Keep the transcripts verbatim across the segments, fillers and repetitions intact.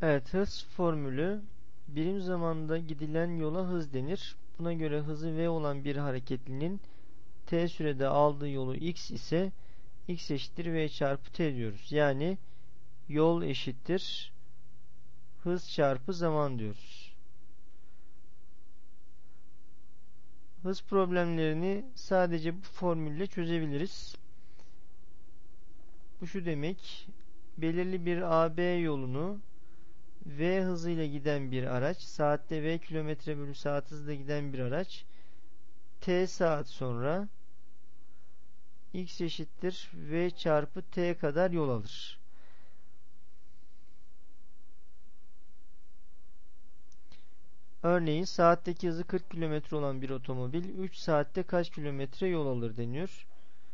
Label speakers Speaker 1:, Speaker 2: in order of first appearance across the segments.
Speaker 1: Evet, hız formülü birim zamanda gidilen yola hız denir. Buna göre hızı v olan bir hareketlinin t sürede aldığı yolu x ise x eşittir v çarpı t diyoruz. Yani yol eşittir hız çarpı zaman diyoruz. Hız problemlerini sadece bu formülle çözebiliriz. Bu şu demek: belirli bir A B yolunu v hızıyla giden bir araç, saatte v kilometre bölü saat hızla giden bir araç, t saat sonra x eşittir v çarpı t kadar yol alır. Örneğin saatteki hızı kırk kilometre olan bir otomobil üç saatte kaç kilometre yol alır deniyor.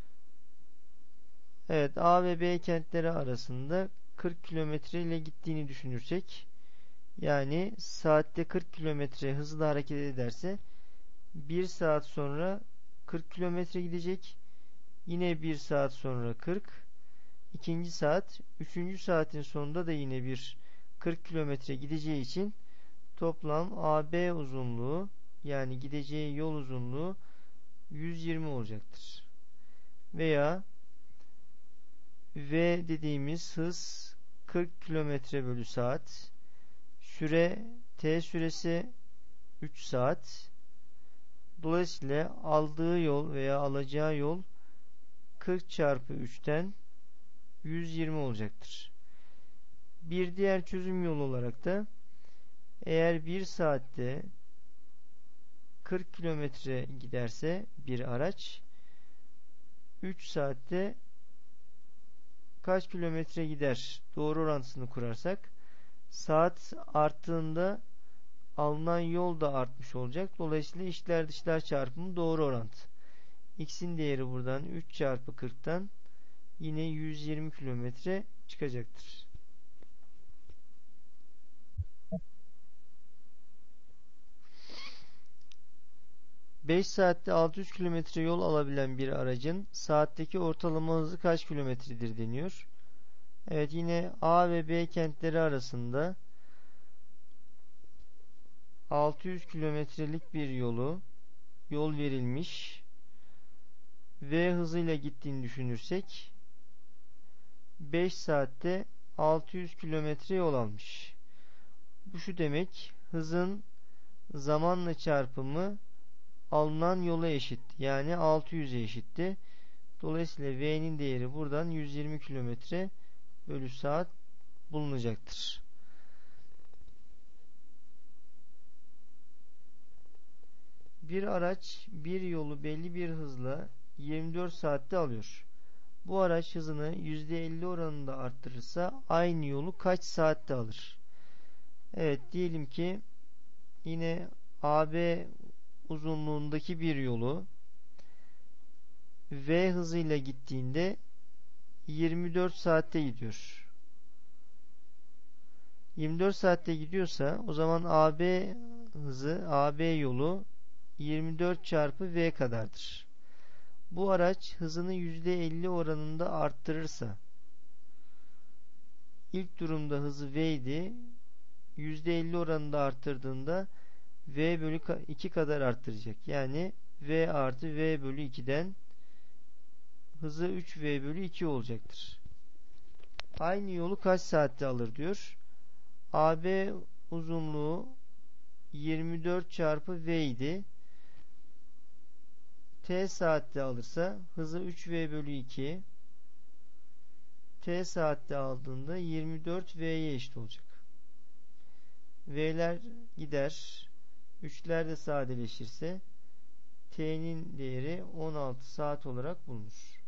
Speaker 1: Evet, A ve B kentleri arasında kırk kilometre ile gittiğini düşünürsek, yani saatte kırk kilometre hızla hareket ederse bir saat sonra kırk kilometre gidecek. Yine bir saat sonra kırk. İkinci saat, üçüncü saatin sonunda da yine bir kırk kilometre gideceği için toplam A B uzunluğu, yani gideceği yol uzunluğu yüz yirmi olacaktır. Veya V dediğimiz hız kırk kilometre bölü saat. Süre t süresi üç saat. Dolayısıyla aldığı yol veya alacağı yol kırk çarpı üçten yüz yirmi olacaktır. Bir diğer çözüm yolu olarak da eğer bir saatte kırk kilometre giderse bir araç, üç saatte kaç kilometre gider doğru orantısını kurarsak, saat arttığında alınan yol da artmış olacak. Dolayısıyla içler dışlar çarpımı doğru orantı. X'in değeri buradan üç çarpı kırktan yine yüz yirmi kilometre çıkacaktır. beş saatte altı yüz kilometre yol alabilen bir aracın saatteki ortalama hızı kaç kilometredir deniyor. Evet, yine A ve B kentleri arasında altı yüz kilometrelik bir yolu yol verilmiş v hızıyla gittiğini düşünürsek beş saatte altı yüz kilometre yol almış. Bu şu demek: hızın zamanla çarpımı alınan yola eşit. Yani altı yüze eşitti. Dolayısıyla V'nin değeri buradan yüz yirmi kilometre bölü saat bulunacaktır. Bir araç bir yolu belli bir hızla yirmi dört saatte alıyor. Bu araç hızını yüzde elli oranında arttırırsa aynı yolu kaç saatte alır? Evet, diyelim ki yine A B uzunluğundaki bir yolu v hızıyla gittiğinde yirmi dört saatte gidiyor. yirmi dört saatte gidiyorsa o zaman A B hızı, A B yolu yirmi dört çarpı v kadardır. Bu araç hızını yüzde elli oranında arttırırsa, ilk durumda hızı v idi, yüzde elli oranında arttırdığında v bölü iki kadar arttıracak. Yani v artı v bölü iki'den hızı üç v bölü iki olacaktır. Aynı yolu kaç saatte alır diyor. A B uzunluğu yirmi dört çarpı v idi. T saatte alırsa hızı üç v bölü iki. T saatte aldığında yirmi dört v'ye eşit olacak. V'ler gider. üçler de sadeleşirse T'nin değeri on altı saat olarak bulunur.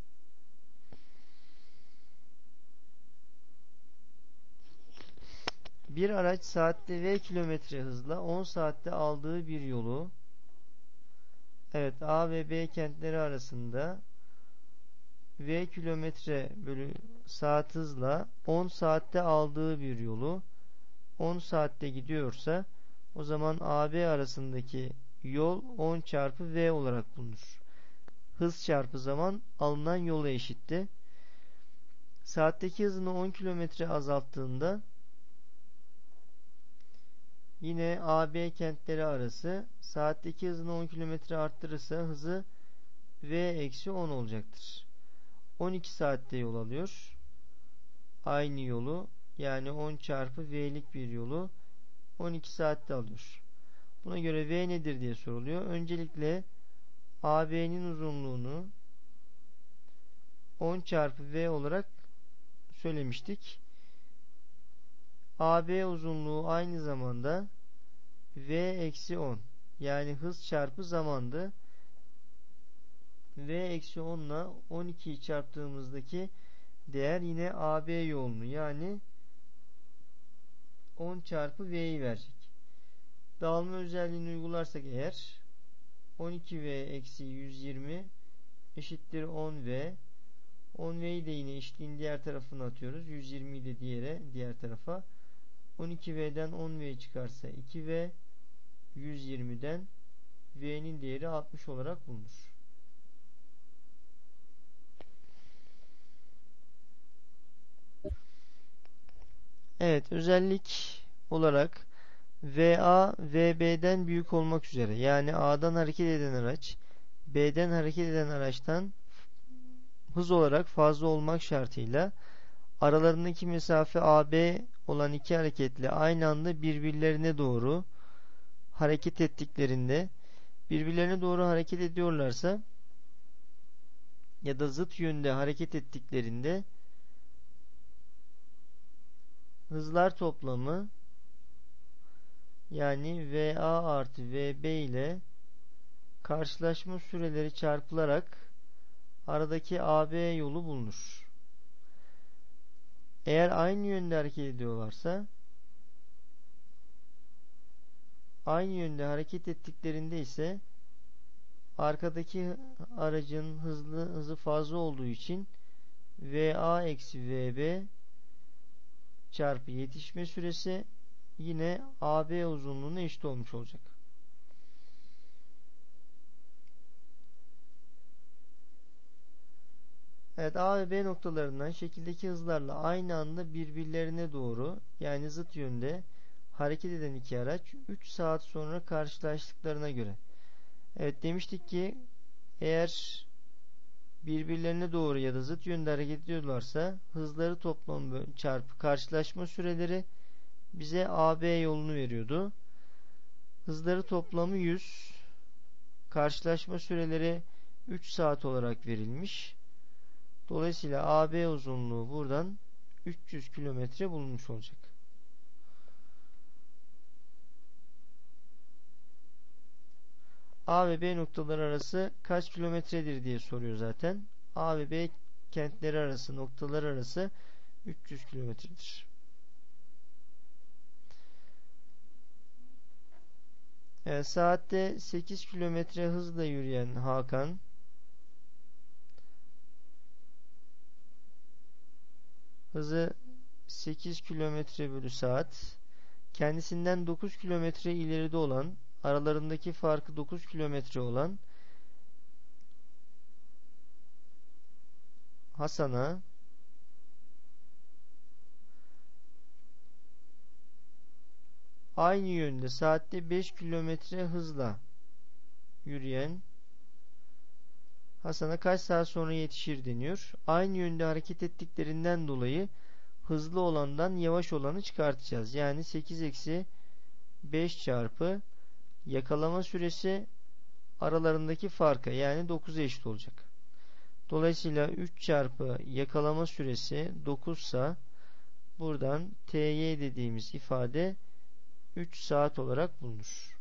Speaker 1: Bir araç saatte v kilometre hızla on saatte aldığı bir yolu, evet, A ve B kentleri arasında v kilometre bölü saat hızla on saatte aldığı bir yolu on saatte gidiyorsa o zaman A B arasındaki yol on çarpı v olarak bulunur. Hız çarpı zaman alınan yola eşitti. Saatteki hızını on kilometre azalttığında Yine A B kentleri arası saatteki hızını on kilometre arttırırsa hızı V eksi on olacaktır. on iki saatte yol alıyor. Aynı yolu, yani on çarpı V'lik bir yolu on iki saatte alıyor. Buna göre V nedir diye soruluyor. Öncelikle A B'nin uzunluğunu on çarpı V olarak söylemiştik. A B uzunluğu aynı zamanda V eksi on, yani hız çarpı zamandı. V eksi on ile on ikiyi çarptığımızdaki değer yine A B yoğunluğu, yani on çarpı V'yi verecek. Dağılma özelliğini uygularsak eğer on iki V eksi yüz yirmi eşittir on V. on V'yi de yine eşitliğin diğer tarafına atıyoruz. yüz yirmiyi de diğere, diğer tarafa. on iki V'den on V çıkarsa iki V, yüz yirmiden V'nin değeri altmış olarak bulunur. Evet, özellik olarak V A V B'den büyük olmak üzere, yani A'dan hareket eden araç B'den hareket eden araçtan hız olarak fazla olmak şartıyla aralarındaki mesafe A B olan iki hareketli aynı anda birbirlerine doğru hareket ettiklerinde, birbirlerine doğru hareket ediyorlarsa ya da zıt yönde hareket ettiklerinde hızlar toplamı, yani V A artı V B ile karşılaşma süreleri çarpılarak aradaki A B yolu bulunur. Eğer aynı yönde hareket ediyorlarsa, aynı yönde hareket ettiklerinde ise arkadaki aracın hızlı hızı fazla olduğu için V A eksi V B çarpı yetişme süresi yine A B uzunluğuna eşit olmuş olacak. Evet, A ve B noktalarından şekildeki hızlarla aynı anda birbirlerine doğru, yani zıt yönde hareket eden iki araç üç saat sonra karşılaştıklarına göre. Evet, demiştik ki eğer birbirlerine doğru ya da zıt yönde hareket ediyorlarsa hızları toplamı çarpı karşılaşma süreleri bize A B yolunu veriyordu. Hızları toplamı yüz, karşılaşma süreleri üç saat olarak verilmiş. Dolayısıyla A B uzunluğu buradan üç yüz kilometre bulunmuş olacak. A ve B noktaları arası kaç kilometredir diye soruyor zaten. A ve B kentleri arası, noktalar arası üç yüz kilometredir. Evet, saatte sekiz kilometre hızla yürüyen Hakan hızı sekiz kilometre bölü saat, kendisinden dokuz kilometre ileride olan, aralarındaki farkı dokuz kilometre olan Hasan'a aynı yönde saatte beş kilometre hızla yürüyen Hasan'a kaç saat sonra yetişir deniyor. Aynı yönde hareket ettiklerinden dolayı hızlı olandan yavaş olanı çıkartacağız. Yani sekiz eksi beş çarpı yakalama süresi aralarındaki farka, yani dokuza eşit olacak. Dolayısıyla üç çarpı yakalama süresi dokuz ise buradan T Y dediğimiz ifade üç saat olarak bulunur.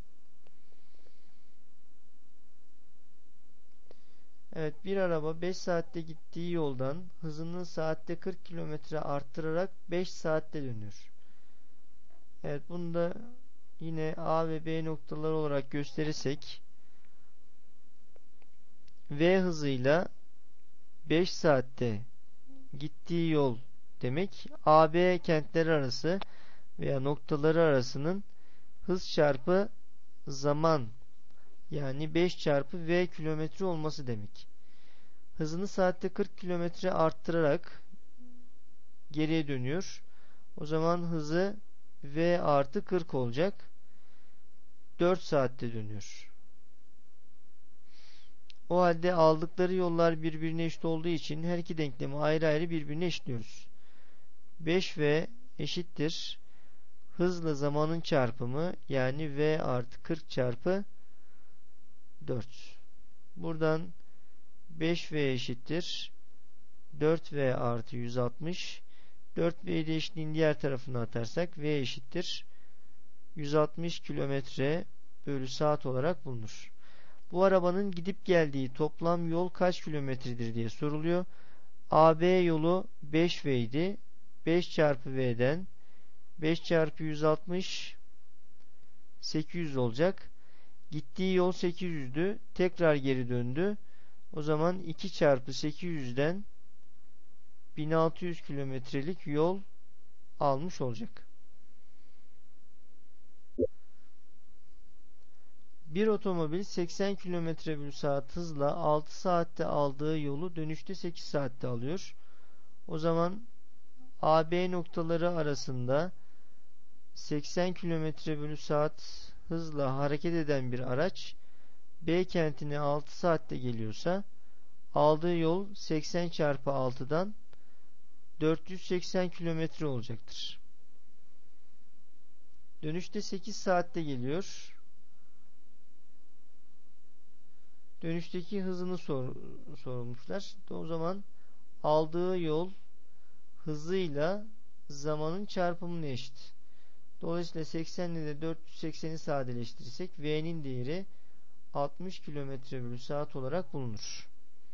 Speaker 1: Evet, bir araba beş saatte gittiği yoldan hızını saatte kırk kilometre arttırarak beş saatte dönüyor. Evet, bunu da yine A ve B noktaları olarak gösterirsek V hızıyla beş saatte gittiği yol demek, A B kentleri arası veya noktaları arasının hız çarpı zaman, yani beş çarpı V kilometre olması demek. Hızını saatte kırk kilometre arttırarak geriye dönüyor. O zaman hızı V artı kırk olacak. dört saatte dönüyor. O halde aldıkları yollar birbirine eşit olduğu için her iki denklemi ayrı ayrı birbirine eşitliyoruz. beş v eşittir hızla zamanın çarpımı, yani v artı kırk çarpı dört. Buradan beş v eşittir dört v artı yüz altmış. dört v'yi de eşitliğin diğer tarafına atarsak v eşittir yüz altmış kilometre bölü saat olarak bulunur. Bu arabanın gidip geldiği toplam yol kaç kilometredir diye soruluyor. A B yolu beş v idi. beş çarpı v'den beş çarpı yüz altmış sekiz yüz olacak. Gittiği yol sekiz yüzdü. Tekrar geri döndü. O zaman iki çarpı sekiz yüzden bin altı yüz kilometrelik yol almış olacak. Bir otomobil seksen kilometre bölü saat hızla altı saatte aldığı yolu dönüşte sekiz saatte alıyor. O zaman A B noktaları arasında seksen kilometre bölü saat hızla hareket eden bir araç B kentine altı saatte geliyorsa aldığı yol seksen çarpı altıdan dört yüz seksen kilometre olacaktır. Dönüşte sekiz saatte geliyor. Dönüşteki hızını sor, sormuşlar. O zaman aldığı yol hızıyla zamanın çarpımına eşit. Dolayısıyla seksen ile dört yüz sekseni sadeleştirirsek V'nin değeri altmış kilometre bölü saat olarak bulunur.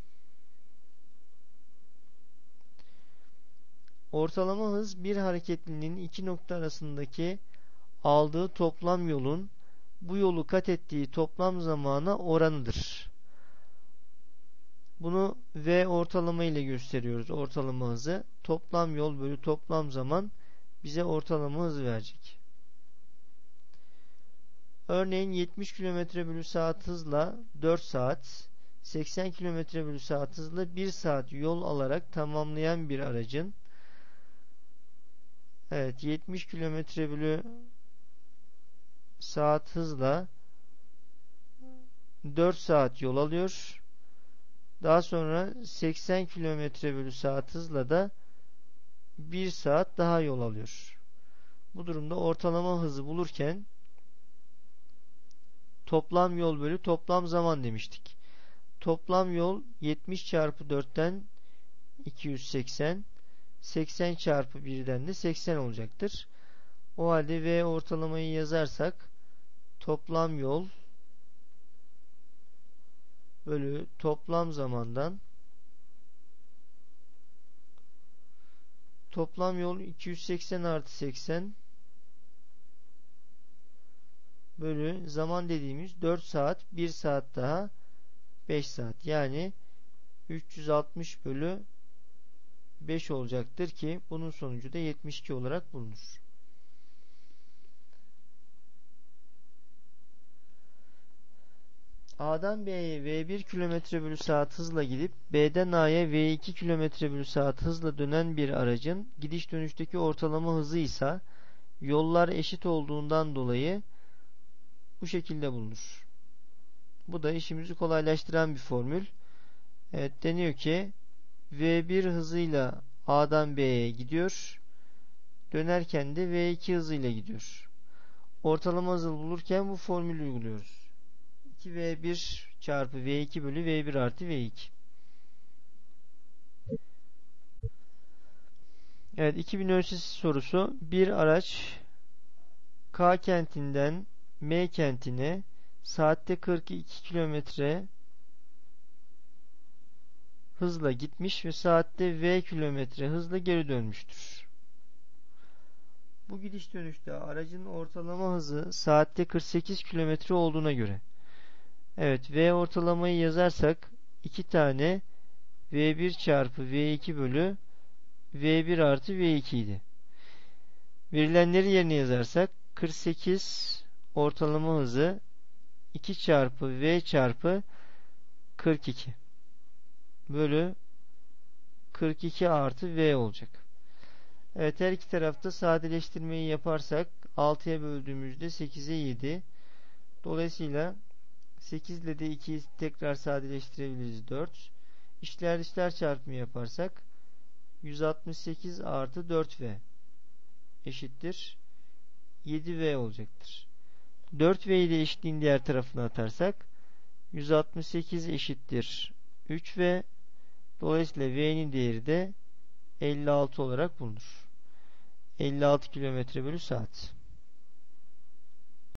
Speaker 1: Ortalama hız bir hareketlinin iki nokta arasındaki aldığı toplam yolun bu yolu kat ettiği toplam zamana oranıdır. Bunu V ortalama ile gösteriyoruz. Ortalama hızı. Toplam yol bölü toplam zaman bize ortalama hızı verecek. Örneğin yetmiş kilometre bölü saat hızla dört saat, seksen kilometre bölü saat hızla bir saat yol alarak tamamlayan bir aracın evet yetmiş kilometre bölü saat hızla dört saat yol alıyor. Daha sonra seksen kilometre bölü saat hızla da bir saat daha yol alıyor. Bu durumda ortalama hızı bulurken toplam yol bölü toplam zaman demiştik. Toplam yol yetmiş çarpı dörtten iki yüz seksen, seksen çarpı birden de seksen olacaktır. O halde V ortalamayı yazarsak toplam yol bölü toplam zamandan toplam yol iki yüz seksen artı seksen bölü zaman dediğimiz dört saat, bir saat daha beş saat. Yani üç yüz altmış bölü beş olacaktır ki bunun sonucu da yetmiş iki olarak bulunur. A'dan B'ye V bir kilometre bölü saat hızla gidip B'den A'ya V iki kilometre bölü saat hızla dönen bir aracın gidiş dönüşteki ortalama hızı ise yollar eşit olduğundan dolayı bu şekilde bulunur. Bu da işimizi kolaylaştıran bir formül. Evet, deniyor ki V bir hızıyla A'dan B'ye gidiyor. Dönerken de V iki hızıyla gidiyor. Ortalama hızı bulurken bu formülü uyguluyoruz. iki V bir çarpı V iki bölü V bir artı V iki. Evet, iki bin ölçüsü sorusu. Bir araç K kentinden M kentine saatte kırk iki kilometre hızla gitmiş ve saatte V kilometre hızla geri dönmüştür. Bu gidiş dönüşte aracın ortalama hızı saatte kırk sekiz kilometre olduğuna göre evet V ortalamayı yazarsak iki tane V bir çarpı V iki bölü V bir artı V iki idi. Verilenleri yerine yazarsak kırk sekiz ortalama hızı iki çarpı V çarpı kırk iki bölü kırk iki artı V olacak. Evet, her iki tarafta sadeleştirmeyi yaparsak altıya böldüğümüzde sekize yedi, Dolayısıyla sekiz ile de ikiyi tekrar sadeleştirebiliriz. dört. İçler dışlar çarpımı yaparsak yüz altmış sekiz artı dört v eşittir yedi v olacaktır. dört v'yi de eşitliğin diğer tarafına atarsak yüz altmış sekiz eşittir üç v. Dolayısıyla v'nin değeri de elli altı olarak bulunur. elli altı kilometre bölü saat.